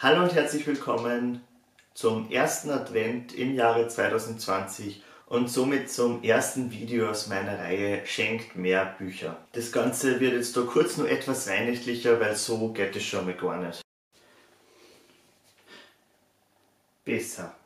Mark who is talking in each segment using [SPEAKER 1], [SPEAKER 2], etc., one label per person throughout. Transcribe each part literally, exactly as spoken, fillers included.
[SPEAKER 1] Hallo und herzlich willkommen zum ersten Advent im Jahre zweitausendzwanzig und somit zum ersten Video aus meiner Reihe Schenkt mehr Bücher. Das Ganze wird jetzt da kurz nur etwas weihnachtlicher, weil so geht es schon mal gar nicht. Besser.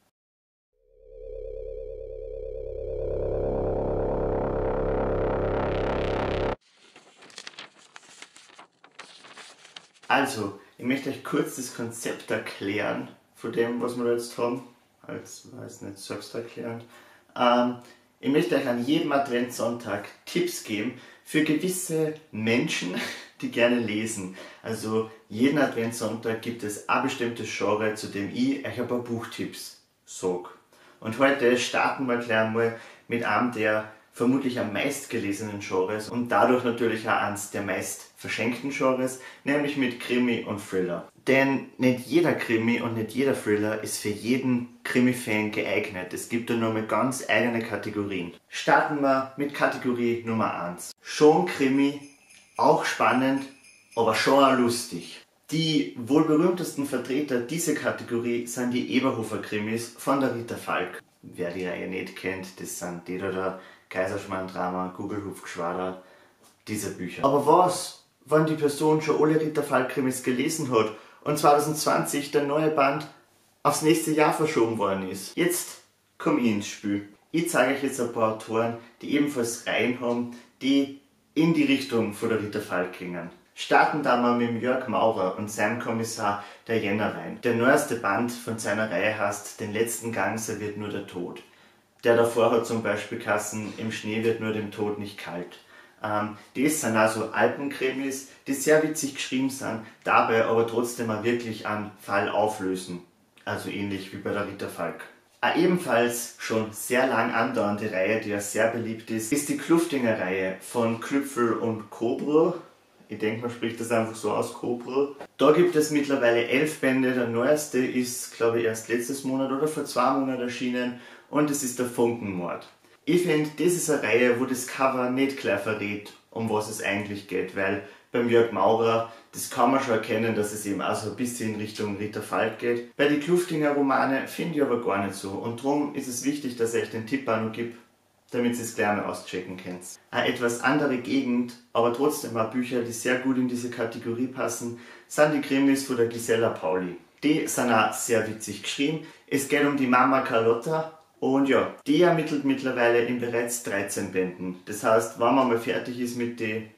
[SPEAKER 1] Also, ich möchte euch kurz das Konzept erklären, von dem, was wir da jetzt haben, als, weiß nicht, selbsterklärend. Ähm, ich möchte euch an jedem Adventssonntag Tipps geben für gewisse Menschen, die gerne lesen. Also, jeden Adventssonntag gibt es ein bestimmtes Genre, zu dem ich euch ein paar Buchtipps sage. Und heute starten wir gleich einmal mit einem der vermutlich am meistgelesenen Genres und dadurch natürlich auch eines der meist verschenkten Genres, nämlich mit Krimi und Thriller. Denn nicht jeder Krimi und nicht jeder Thriller ist für jeden Krimi-Fan geeignet. Es gibt da nur mal ganz eigene Kategorien. Starten wir mit Kategorie Nummer eins. Schon Krimi, auch spannend, aber schon auch lustig. Die wohl berühmtesten Vertreter dieser Kategorie sind die Eberhofer-Krimis von der Rita Falk. Wer die Reihe nicht kennt, das sind die da, der Kaiserschmarrn-Drama, Gugelhupfgeschwader, diese Bücher. Aber was, wenn die Person schon alle Rita Falk-Krimis gelesen hat und zweitausendzwanzig der neue Band aufs nächste Jahr verschoben worden ist? Jetzt komme ich ins Spiel. Ich zeige euch jetzt ein paar Autoren, die ebenfalls Reihen haben, die in die Richtung von der Rita Falk gingen. Starten da mal mit Jörg Maurer und seinem Kommissar der Jännerwein. Der neueste Band von seiner Reihe heißt Den letzten Gang serviert nur der Tod. Der davor hat zum Beispiel Kassen Im Schnee wird nur dem Tod nicht kalt. Ähm, das sind also Alpenkrimis, die sehr witzig geschrieben sind, dabei aber trotzdem auch wirklich einen Fall auflösen. Also ähnlich wie bei der Rita Falk. Eine ebenfalls schon sehr lang andauernde Reihe, die ja sehr beliebt ist, ist die Kluftinger-Reihe von Klüpfel und Kobro. Ich denke, man spricht das einfach so aus, Kobro. Da gibt es mittlerweile elf Bände. Der neueste ist, glaube ich, erst letztes Monat oder vor zwei Monaten erschienen. Und es ist der Funkenmord. Ich finde, das ist eine Reihe, wo das Cover nicht gleich verrät, um was es eigentlich geht. Weil beim Jörg Maurer, das kann man schon erkennen, dass es eben auch so ein bisschen in Richtung Rita Falk geht. Bei den Kluftinger Romane finde ich aber gar nicht so. Und darum ist es wichtig, dass ich euch den Tipp auch noch gebe, damit ihr es gleich mal auschecken könnt. Eine etwas andere Gegend, aber trotzdem auch Bücher, die sehr gut in diese Kategorie passen, sind die Krimis von der Gisela Pauli. Die sind auch sehr witzig geschrieben. Es geht um die Mama Carlotta und ja, die ermittelt mittlerweile in bereits dreizehn Bänden. Das heißt, wenn man mal fertig ist mit den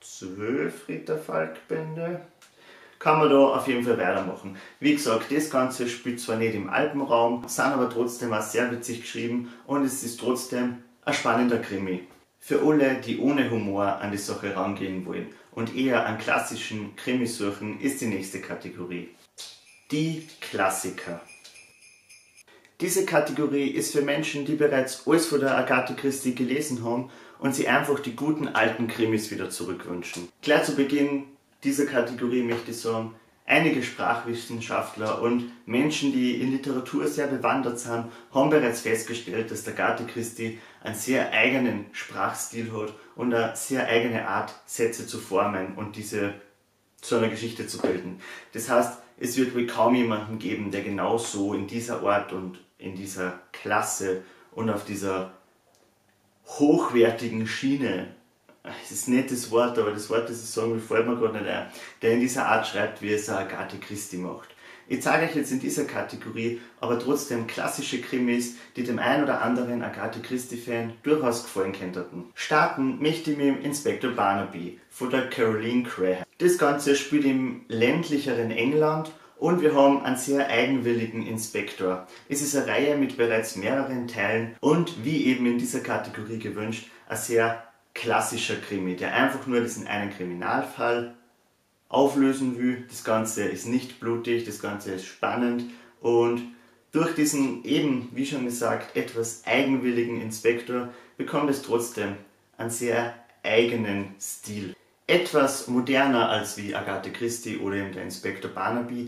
[SPEAKER 1] zwölf Rita Falk Bände, kann man da auf jeden Fall weitermachen. Wie gesagt, das Ganze spielt zwar nicht im Alpenraum, sind aber trotzdem auch sehr witzig geschrieben und es ist trotzdem ein spannender Krimi. Für alle, die ohne Humor an die Sache rangehen wollen und eher an klassischen Krimi suchen, ist die nächste Kategorie. Die Klassiker. Diese Kategorie ist für Menschen, die bereits alles von der Agatha Christie gelesen haben und sie einfach die guten alten Krimis wieder zurückwünschen. Gleich zu Beginn dieser Kategorie möchte ich sagen, einige Sprachwissenschaftler und Menschen, die in Literatur sehr bewandert sind, haben bereits festgestellt, dass Agatha Christie einen sehr eigenen Sprachstil hat und eine sehr eigene Art, Sätze zu formen und diese zu einer Geschichte zu bilden. Das heißt, es wird wohl kaum jemanden geben, der genau so in dieser Art und in dieser Klasse und auf dieser hochwertigen Schiene, es ist nicht das Wort, aber das Wort, das ich sagen will, fällt mir gerade nicht ein, der in dieser Art schreibt, wie es eine Agatha Christie macht. Ich zeige euch jetzt in dieser Kategorie aber trotzdem klassische Krimis, die dem ein oder anderen Agatha Christie-Fan durchaus gefallen könnten. Starten möchte ich mit dem Inspektor Barnaby von der Caroline Crahan. Das Ganze spielt im ländlicheren England und wir haben einen sehr eigenwilligen Inspektor. Es ist eine Reihe mit bereits mehreren Teilen und wie eben in dieser Kategorie gewünscht, ein sehr klassischer Krimi, der einfach nur diesen einen Kriminalfall auflösen will. Das Ganze ist nicht blutig, das Ganze ist spannend und durch diesen eben, wie schon gesagt, etwas eigenwilligen Inspektor bekommt es trotzdem einen sehr eigenen Stil. Etwas moderner als wie Agatha Christie oder eben der Inspektor Barnaby,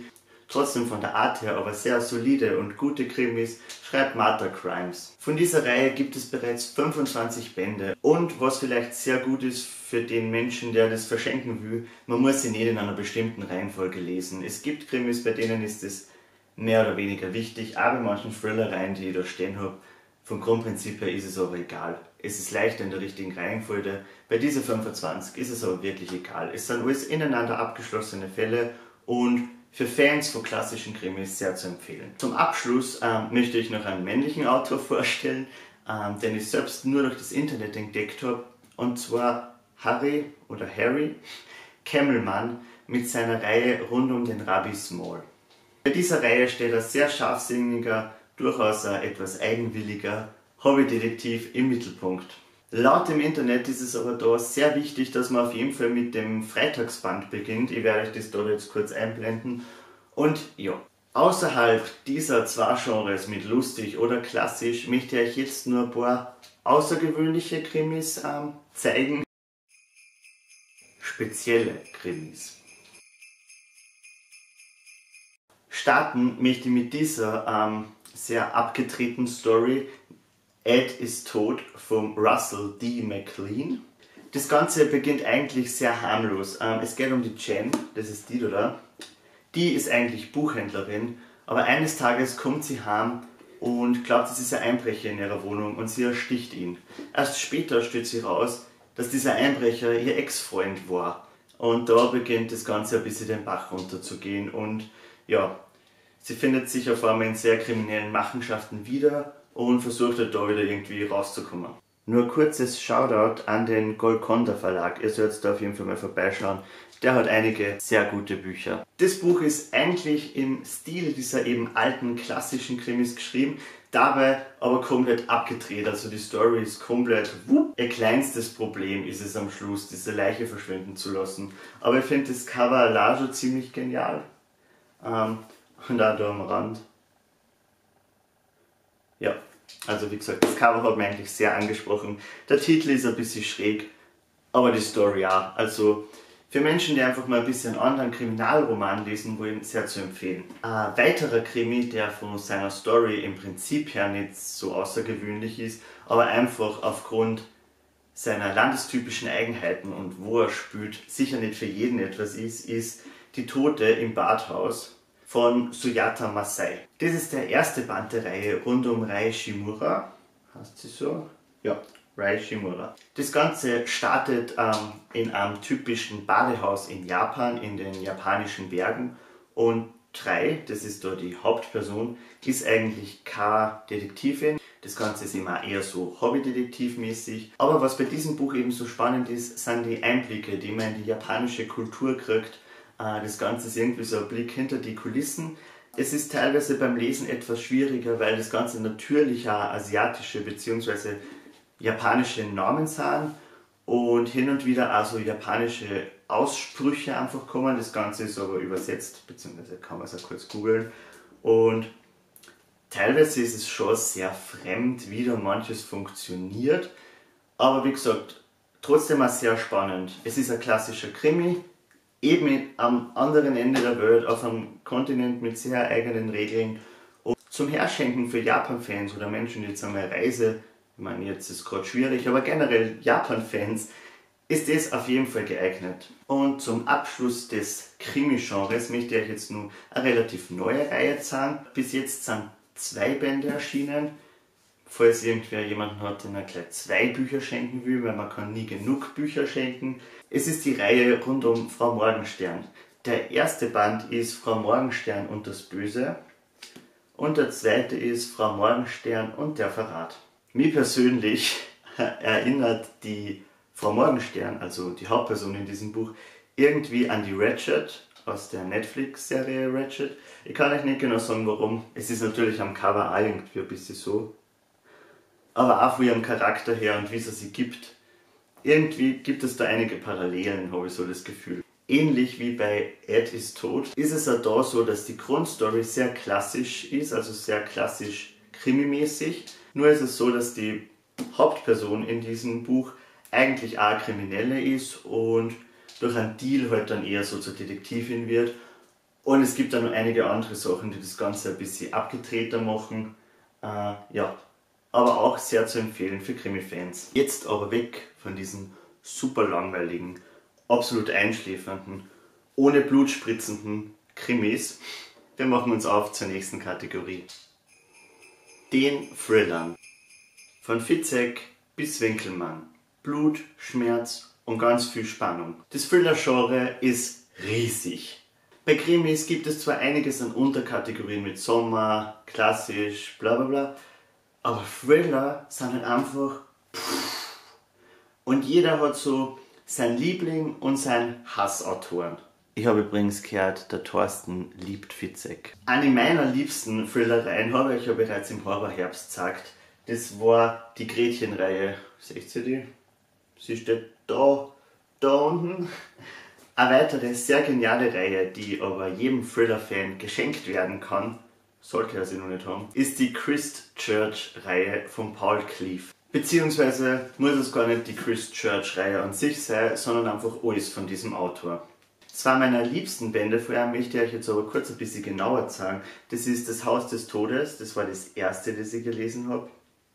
[SPEAKER 1] trotzdem von der Art her aber sehr solide und gute Krimis, schreibt Martha Grimes. Von dieser Reihe gibt es bereits fünfundzwanzig Bände und was vielleicht sehr gut ist für den Menschen, der das verschenken will, man muss sie nicht in einer bestimmten Reihenfolge lesen. Es gibt Krimis, bei denen ist es mehr oder weniger wichtig, aber bei manchen Thrillereien, die ich da stehen habe, vom Grundprinzip her ist es aber egal. Es ist leichter in der richtigen Reihenfolge. Bei diesen fünfundzwanzig ist es aber wirklich egal. Es sind alles ineinander abgeschlossene Fälle und für Fans von klassischen Krimis sehr zu empfehlen. Zum Abschluss ähm, möchte ich noch einen männlichen Autor vorstellen, ähm, den ich selbst nur durch das Internet entdeckt habe, und zwar Harry oder Harry Kemmelmann mit seiner Reihe rund um den Rabbi Small. Bei dieser Reihe steht ein sehr scharfsinniger, durchaus ein etwas eigenwilliger Hobbydetektiv im Mittelpunkt. Laut dem Internet ist es aber da sehr wichtig, dass man auf jeden Fall mit dem Freitagsband beginnt. Ich werde euch das da jetzt kurz einblenden. Und ja, außerhalb dieser zwei Genres mit lustig oder klassisch möchte ich euch jetzt nur ein paar außergewöhnliche Krimis ähm, zeigen. Spezielle Krimis. Starten möchte ich mit dieser ähm, sehr abgetretenen Story. Ed ist tot vom Russell D. McLean. Das Ganze beginnt eigentlich sehr harmlos. Ähm, es geht um die Jen, das ist die da. Die ist eigentlich Buchhändlerin, aber eines Tages kommt sie heim und glaubt, es ist ein Einbrecher in ihrer Wohnung und sie ersticht ihn. Erst später stellt sie raus, dass dieser Einbrecher ihr Ex-Freund war. Und da beginnt das Ganze ein bisschen den Bach runterzugehen und ja, sie findet sich auf einmal in sehr kriminellen Machenschaften wieder und versucht halt da wieder irgendwie rauszukommen. Nur kurzes Shoutout an den Golconda Verlag, ihr sollt da auf jeden Fall mal vorbeischauen, der hat einige sehr gute Bücher. Das Buch ist eigentlich im Stil dieser eben alten klassischen Krimis geschrieben, dabei aber komplett abgedreht, also die Story ist komplett wupp. Ihr kleinstes Problem ist es am Schluss, diese Leiche verschwinden zu lassen, aber ich finde das Cover allein schon ziemlich genial. Ähm, und auch da am Rand. Ja, also wie gesagt, das Cover hat mich eigentlich sehr angesprochen. Der Titel ist ein bisschen schräg, aber die Story auch. Also für Menschen, die einfach mal ein bisschen anderen Kriminalroman lesen wollen, sehr zu empfehlen. Ein weiterer Krimi, der von seiner Story im Prinzip her nicht so außergewöhnlich ist, aber einfach aufgrund seiner landestypischen Eigenheiten und wo er spielt, sicher nicht für jeden etwas ist, ist Die Tote im Badhaus von Suyata Masai. Das ist der erste Band der Reihe rund um Rai Shimura. Heißt sie so? Ja, Rai Shimura. Das Ganze startet ähm, in einem typischen Badehaus in Japan, in den japanischen Bergen. Und Rai, das ist da die Hauptperson, ist eigentlich keine Detektivin. Das Ganze ist immer eher so Hobbydetektivmäßig. Aber was bei diesem Buch eben so spannend ist, sind die Einblicke, die man in die japanische Kultur kriegt. Das Ganze ist irgendwie so ein Blick hinter die Kulissen. Es ist teilweise beim Lesen etwas schwieriger, weil das Ganze natürlich auch asiatische bzw. japanische Normen sind und hin und wieder auch so japanische Aussprüche einfach kommen. Das Ganze ist aber übersetzt, beziehungsweise kann man es auch kurz googeln. Und teilweise ist es schon sehr fremd, wie da manches funktioniert. Aber wie gesagt, trotzdem auch sehr spannend. Es ist ein klassischer Krimi. Eben am anderen Ende der Welt, auf einem Kontinent mit sehr eigenen Regeln. Und zum Herschenken für Japan-Fans oder Menschen, die jetzt einmal Reise, ich meine, jetzt ist es gerade schwierig, aber generell Japan-Fans, ist das auf jeden Fall geeignet. Und zum Abschluss des Krimi-Genres möchte ich euch jetzt nur eine relativ neue Reihe zeigen. Bis jetzt sind zwei Bände erschienen. Falls irgendwer jemanden hat, den er gleich zwei Bücher schenken will, weil man kann nie genug Bücher schenken. Es ist die Reihe rund um Frau Morgenstern. Der erste Band ist Frau Morgenstern und das Böse und der zweite ist Frau Morgenstern und der Verrat. Mir persönlich erinnert die Frau Morgenstern, also die Hauptperson in diesem Buch, irgendwie an die Ratched aus der Netflix-Serie Ratched. Ich kann euch nicht genau sagen, warum. Es ist natürlich am Cover auch irgendwie ein bisschen so. Aber auch von ihrem Charakter her und wie es sie gibt. Irgendwie gibt es da einige Parallelen, habe ich so das Gefühl. Ähnlich wie bei Ed ist tot, ist es auch da so, dass die Grundstory sehr klassisch ist, also sehr klassisch krimimäßig. Nur ist es so, dass die Hauptperson in diesem Buch eigentlich auch Kriminelle ist und durch einen Deal halt dann eher so zur Detektivin wird. Und es gibt dann noch einige andere Sachen, die das Ganze ein bisschen abgedrehter machen. Äh, ja, aber auch sehr zu empfehlen für Krimi-Fans. Jetzt aber weg von diesen super langweiligen, absolut einschläfernden, ohne Blut spritzenden Krimis. Wir machen uns auf zur nächsten Kategorie. Den Thrillern. Von Fitzek bis Winkelmann. Blut, Schmerz und ganz viel Spannung. Das Thriller-Genre ist riesig. Bei Krimis gibt es zwar einiges an Unterkategorien mit Sommer, klassisch, bla bla bla, aber Thriller sind halt einfach pff. Und jeder hat so sein Liebling und sein Hassautoren. Ich habe übrigens gehört, der Thorsten liebt Fitzek. Eine meiner liebsten Thrillereien habe ich ja bereits im Horrorherbst gesagt. Das war die Gretchenreihe. Seht ihr die? Sie steht da, da unten. Eine weitere sehr geniale Reihe, die aber jedem Thriller-Fan geschenkt werden kann, sollte er sie noch nicht haben, ist die Christchurch-Reihe von Paul Cleave. Beziehungsweise muss es gar nicht die Christchurch-Reihe an sich sein, sondern einfach alles von diesem Autor. Zwei meiner liebsten Bände, vorher möchte ich euch jetzt aber kurz ein bisschen genauer sagen. Das ist Das Haus des Todes, das war das erste, das ich gelesen habe.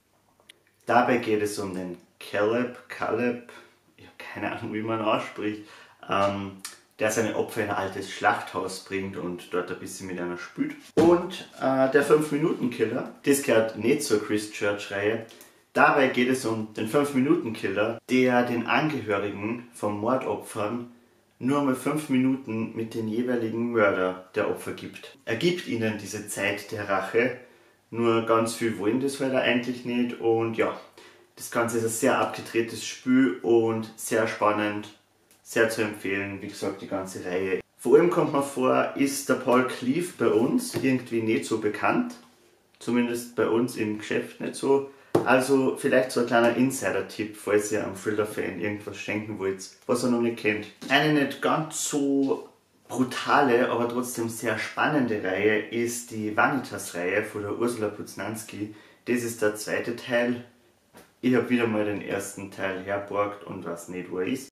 [SPEAKER 1] Dabei geht es um den Caleb, Caleb, ich habe keine Ahnung, wie man ausspricht, ähm, der seine Opfer in ein altes Schlachthaus bringt und dort ein bisschen mit einer spült. Und äh, der fünf-Minuten-Killer, das gehört nicht zur Christchurch-Reihe. Dabei geht es um den fünf-Minuten-Killer, der den Angehörigen von Mordopfern nur mal fünf Minuten mit den jeweiligen Mörder der Opfer gibt. Er gibt ihnen diese Zeit der Rache, nur ganz viel wollen das halt eigentlich nicht und ja, das Ganze ist ein sehr abgedrehtes Spiel und sehr spannend, sehr zu empfehlen, wie gesagt, die ganze Reihe. Vor allem kommt mir vor, ist der Paul Cleave bei uns irgendwie nicht so bekannt, zumindest bei uns im Geschäft nicht so. Also vielleicht so ein kleiner Insider-Tipp, falls ihr einem Thriller-Fan irgendwas schenken wollt, was er noch nicht kennt. Eine nicht ganz so brutale, aber trotzdem sehr spannende Reihe ist die Vanitas-Reihe von der Ursula Poznanski. Das ist der zweite Teil. Ich habe wieder mal den ersten Teil herborgt und weiß nicht, wo er ist.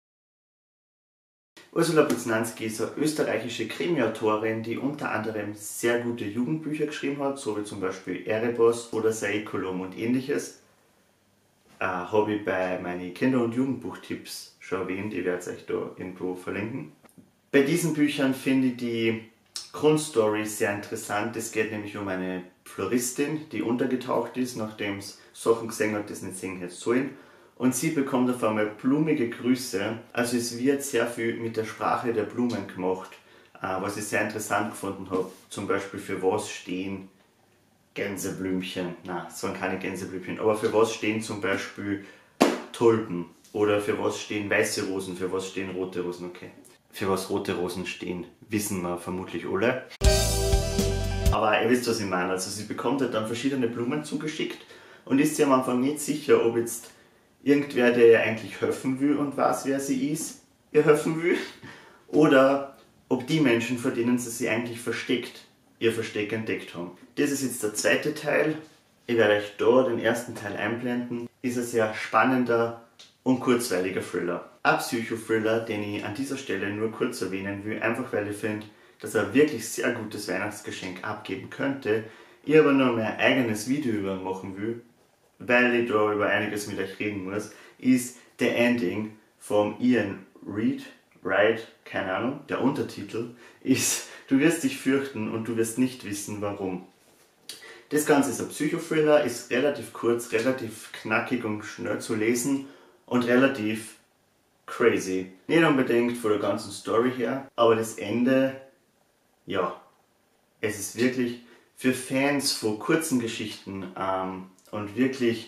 [SPEAKER 1] Ursula Poznanski ist eine österreichische Krimi-Autorin, die unter anderem sehr gute Jugendbücher geschrieben hat, so wie zum Beispiel Erebos oder Saikolom und ähnliches. Äh, habe ich bei meinen Kinder- und Jugendbuchtipps schon erwähnt, ich werde es euch da irgendwo verlinken. Bei diesen Büchern finde ich die Grundstory sehr interessant. Es geht nämlich um eine Floristin, die untergetaucht ist, nachdem es Sachen gesehen hat, die es nicht sehen hätte sollen. Und sie bekommt auf einmal blumige Grüße. Also es wird sehr viel mit der Sprache der Blumen gemacht, was ich sehr interessant gefunden habe. Zum Beispiel für was stehen Gänseblümchen. Nein, es waren keine Gänseblümchen. Aber für was stehen zum Beispiel Tulpen? Oder für was stehen weiße Rosen? Für was stehen rote Rosen? Okay. Für was rote Rosen stehen, wissen wir vermutlich alle. Aber ihr wisst, was ich meine. Also sie bekommt halt dann verschiedene Blumen zugeschickt und ist sich am Anfang nicht sicher, ob jetzt irgendwer, der ihr eigentlich helfen will und weiß, wer sie ist, ihr helfen will, oder ob die Menschen, vor denen sie sich eigentlich versteckt, ihr Versteck entdeckt haben. Das ist jetzt der zweite Teil. Ich werde euch da den ersten Teil einblenden. Ist ein sehr spannender und kurzweiliger Thriller. Ein Psychothriller, den ich an dieser Stelle nur kurz erwähnen will, einfach weil ich finde, dass er ein wirklich sehr gutes Weihnachtsgeschenk abgeben könnte. Ich aber nur mein eigenes Video über ihn machen will, weil ich da über einiges mit euch reden muss, ist The Ending von Ian Reid, Wright, keine Ahnung. Der Untertitel ist Du wirst dich fürchten und du wirst nicht wissen, warum. Das Ganze ist ein Psychothriller, ist relativ kurz, relativ knackig und schnell zu lesen und relativ crazy. Nicht unbedingt von der ganzen Story her, aber das Ende, ja, es ist wirklich für Fans von kurzen Geschichten ähm, und wirklich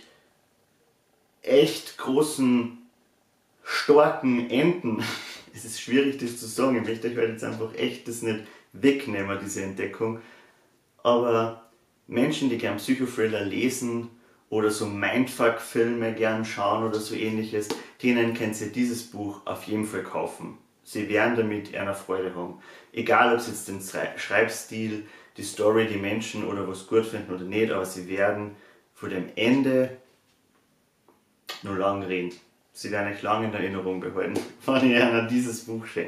[SPEAKER 1] echt großen, starken Enden. Es ist schwierig, das zu sagen. Ich möchte euch halt jetzt einfach echt das nicht wegnehmen, diese Entdeckung. Aber Menschen, die gern Psychothriller lesen oder so Mindfuck-Filme gern schauen oder so ähnliches, denen könnt ihr dieses Buch auf jeden Fall kaufen. Sie werden damit eine Freude haben. Egal, ob sie jetzt den Schreibstil, die Story, die Menschen oder was gut finden oder nicht, aber sie werden von dem Ende nur lang reden. Sie werden euch lange in Erinnerung behalten, wenn ihr ihnen dieses Buch schenkt.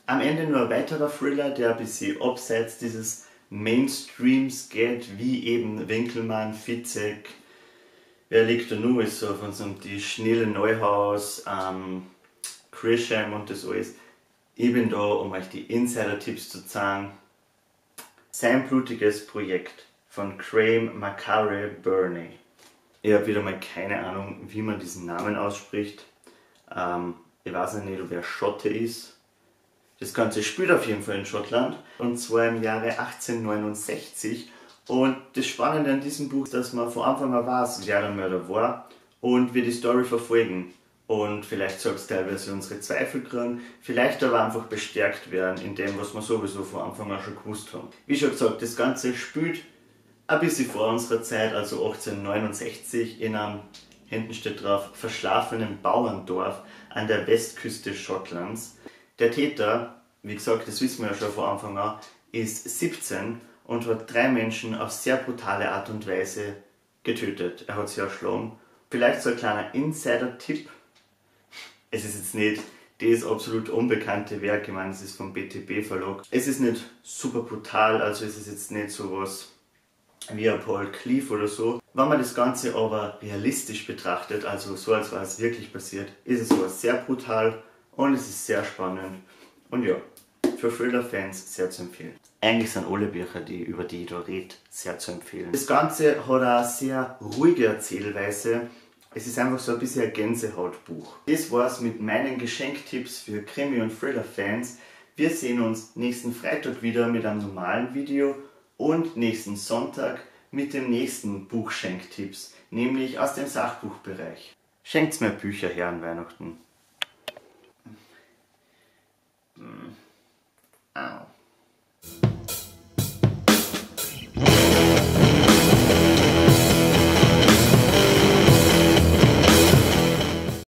[SPEAKER 1] Am Ende nur ein weiterer Thriller, der ein bisschen abseits dieses Mainstreams geht, wie eben Winkelmann, Fitzek, wer liegt da nur, ist so auf unserem Tisch, Nele Neuhaus, ähm, Grisham und das alles. Ich bin da, um euch die Insider-Tipps zu zeigen. Sein blutiges Projekt von Graham Macari Burney. Ich habe wieder mal keine Ahnung, wie man diesen Namen ausspricht. Ähm, ich weiß nicht, ob er Schotte ist. Das Ganze spielt auf jeden Fall in Schottland und zwar im Jahre achtzehnhundertneunundsechzig. Und das Spannende an diesem Buch ist, dass man von Anfang an weiß, wer der Mörder war und wir die Story verfolgen. Und vielleicht sagst du teilweise unsere Zweifel kriegen, vielleicht aber einfach bestärkt werden in dem, was wir sowieso von Anfang an schon gewusst haben. Wie schon gesagt, das Ganze spielt ein bisschen vor unserer Zeit, also achtzehnhundertneunundsechzig, in einem, hinten steht drauf, verschlafenen Bauerndorf an der Westküste Schottlands. Der Täter, wie gesagt, das wissen wir ja schon von Anfang an, ist siebzehn und hat drei Menschen auf sehr brutale Art und Weise getötet. Er hat sie erschlagen. Vielleicht so ein kleiner Insider-Tipp. Es ist jetzt nicht das absolut unbekannte Werk, ich meine, es ist vom B T B Verlag. Es ist nicht super brutal, also es ist jetzt nicht sowas wie ein Paul Cleave oder so. Wenn man das Ganze aber realistisch betrachtet, also so als war es wirklich passiert, ist es sowas sehr brutal und es ist sehr spannend. Und ja, für Thriller-Fans sehr zu empfehlen. Eigentlich sind alle Bücher, die, über die ich da rede, sehr zu empfehlen. Das Ganze hat eine sehr ruhige Erzählweise. Es ist einfach so ein bisschen ein Gänsehautbuch. Das war's mit meinen Geschenktipps für Krimi- und Thriller-Fans. Wir sehen uns nächsten Freitag wieder mit einem normalen Video und nächsten Sonntag mit dem nächsten Buchschenktipps, nämlich aus dem Sachbuchbereich. Schenkt's mir Bücher her an Weihnachten.